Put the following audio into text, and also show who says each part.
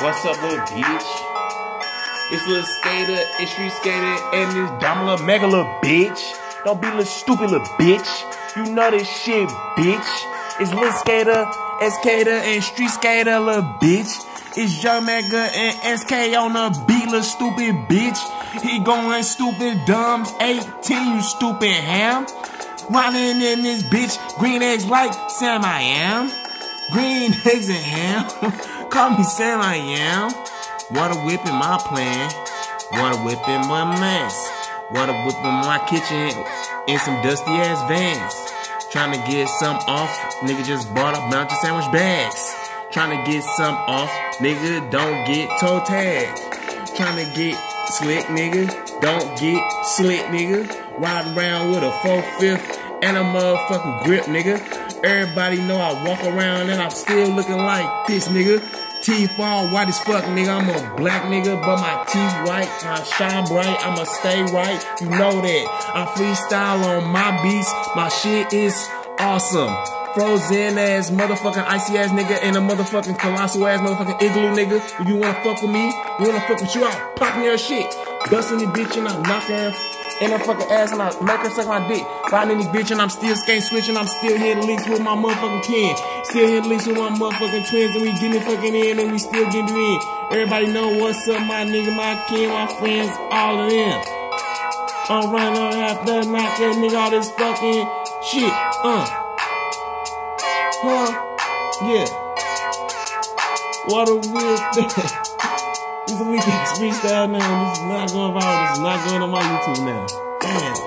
Speaker 1: What's up, little bitch? It's Lil Skater, it's Street Skater, and this dumb little mega little bitch. Don't be little stupid little bitch. You know this shit, bitch. It's Lil Skater, Skater, and Street Skater, little bitch. It's Young Mega and SK on the beat, little stupid bitch. He going stupid dumb, 18, you stupid ham. Riding in this bitch, green eggs like Sam I am. Green eggs and ham. Call me Sam I am. Water whip in my plan. Water whip in my mess. Water whip in my kitchen. In some dusty ass vans. Trying to get some off. Nigga just bought a bunch of sandwich bags. Trying to get some off. Nigga don't get toe tagged. Trying to get slick, nigga. Don't get slick, nigga. Riding around with a 4/5 and a motherfucking grip, nigga. Everybody know I walk around and I'm still looking like this, nigga. Teeth all white as fuck, nigga. I'm a black nigga, but my teeth white. I shine bright, I'ma stay right. You know that. I freestyle on my beats. My shit is awesome. Frozen ass motherfucking icy ass nigga and a motherfucking colossal ass motherfucking igloo nigga. If you wanna fuck with me, you wanna fuck with you, I'll pop in your shit. Bustin' the bitch and I knock her in her fucking ass and I make her suck my dick. Finding this bitch and I'm still skate switching. I'm still hitting leaks with my motherfucking kin. Still hitting leaks with my motherfucking twins and we getting it fucking in and we still getting it in. Everybody know what's up, my nigga, my kin, my friends, all of them. I'm running on after knock that nigga all this fucking shit, yeah. What a weird thing. This is a weekend freestyle now. This is not going viral. This is not going on my YouTube now. Damn.